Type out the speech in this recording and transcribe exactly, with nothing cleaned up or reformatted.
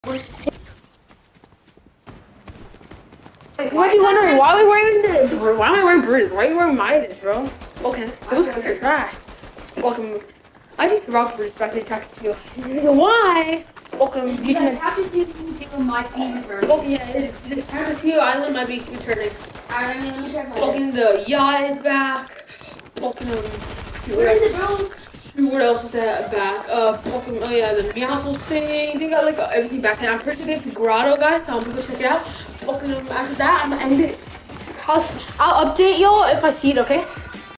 You might be wondering why are we wearing this? Why am I wearing bruises? Why are you wearing Midas, bro? Okay, those are trash. Welcome. I just rocked bruises back in trash to you. Why? Welcome. You can have to see if my feet return. Well, yeah, this, this time to Island might be returning. I mean, let me check. Welcome, the yacht is back. Welcome. Where is it, bro? What else is that back? Uh, welcome. Oh yeah, the Meowscles thing. They got like everything back there. I'm pretty sure they have the Grotto, guys. So I'm gonna go check it out. Welcome. After that, I'm gonna end it. I'll, I'll update y'all if I see it. Okay.